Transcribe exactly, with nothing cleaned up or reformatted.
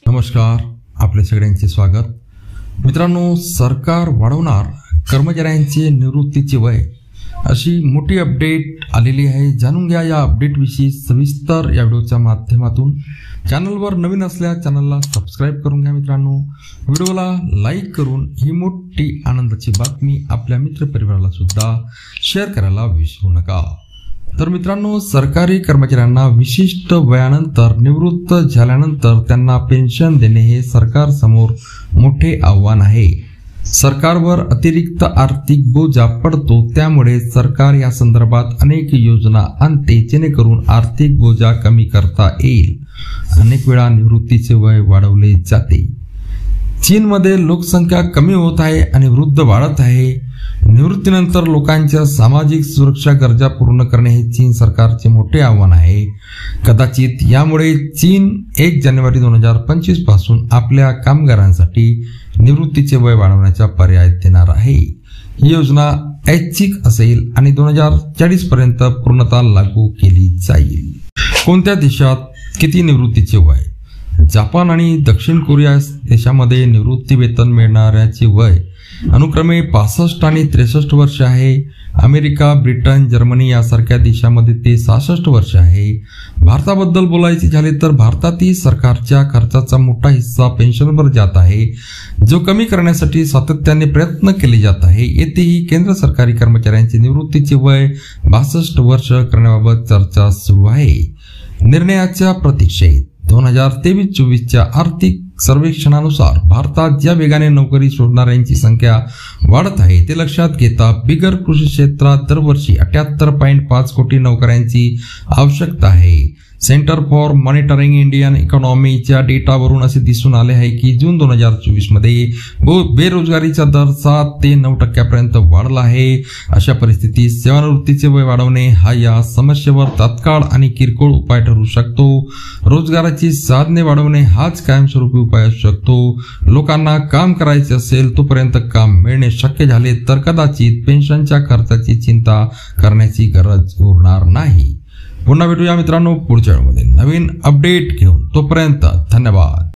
नमस्कार, आपले सगळ्यांचे स्वागत। मित्रांनो, सरकार वाढवणार कर्मचाऱ्यांचे निवृत्तीचे वय, अशी मोठी अपडेट आलेली आहे। जाणून घ्या या अपडेट विषयी सविस्तर या व्हिडिओच्या माध्यमातून। चॅनलवर नवीन असल्यास चॅनलला सबस्क्राइब करून घ्या मित्रांनो। व्हिडिओला लाईक करून ही मोठी आनंदाची बातमी आपल्या मित्रपरिवाराला सुद्धा शेअर करायला विसरू नका। तर मित्रांनो, सरकारी कर्मचाऱ्यांना विशिष्ट वयानंतर निवृत्त झाल्यानंतर त्यांना पेन्शन देणे हे सरकार समोर मोठे आव्हान आहे। सरकारवर अतिरिक्त आर्थिक बोजा पडतो, त्यामुळे सरकार या संदर्भात अनेक योजना आणते जेणेकरून आर्थिक बोजा कमी करता येईल। अनेक वेळा निवृत्तीचे वय वाढवले जाते। चीनमध्ये लोकसंख्या कमी होत आहे आणि वृद्ध वाढत आहे। निवृत्तीनंतर लोकांच्या सामाजिक सुरक्षा गरजा पूर्ण करणे हे चीन सरकारचे मोठे आव्हान आहे। कदाचित यामुळे चीन एक जानेवारी दोन हजार पंचवीस पासून आपल्या कामगारांसाठी निवृत्तीचे वय वाढवण्याचा पर्याय देणार आहे। ही योजना ऐच्छिक असेल आणि दोन हजार चाळीस पर्यंत पूर्णतः लागू केली जाईल। कोणत्या देशात किती निवृत्तीचे वय? जपान आणि दक्षिण कोरिया देशामध्ये निवृत्ती वेतन मिळणाऱ्याचे वय अनुक्रमे पासष्ट आणि त्रेसष्ट वर्ष आहे। अमेरिका, ब्रिटन, जर्मनी यासारख्या देशामध्ये ते सहासष्ट वर्ष आहे। भारताबद्दल बोलायचे झाले तर भारतातील सरकारच्या खर्चाचा मोठा हिस्सा पेन्शनवर जात आहे, जो कमी करण्यासाठी सातत्याने प्रयत्न केले जात आहे। येथेही केंद्र सरकारी कर्मचाऱ्यांचे निवृत्तीचे वय बासष्ट वर्ष करण्याबाबत चर्चा सुरू आहे। निर्णयाच्या प्रतीक्षेत दोन हजार तेवीस चोवीसच्या आर्थिक सर्वेक्षणानुसार भारतात ज्या वेगाने नोकरी शोधणाऱ्यांची संख्या वाढत आहे ते लक्षात घेता बिगर कृषी क्षेत्रात दरवर्षी अठ्याहत्तर पॉईंट पाच कोटी नोकऱ्यांची आवश्यकता आहे। सेंटर फॉर मॉनिटरिंग इंडियन इकॉनॉमीच्या डेटावरून असे दिसून आले आहे की जून दोन हजार चोवीस मध्ये बेरोजगारीचा दर सात ते नऊ टक्क्यापर्यंत वाढला आहे। अशा परिस्थितीत सेवानिवृत्तीचे वय वाढवणे हा या समस्येवर तात्काळ आणि किरकोळ उपाय ठरू शकतो। रोजगाराची साधने वाढवणे हाच कायमस्वरूपी उपाय असू शकतो। लोकांना काम करायचे असेल तोपर्यंत काम मिळणे शक्य झाले तर कदाचित पेन्शनच्या खर्चाची चिंता करण्याची गरज उरणार नाही। पुन्हा भेटूया मित्रांनो पुढच्या व्हिडिओमध्ये नवीन अपडेट घेऊन। तोपर्यंत धन्यवाद।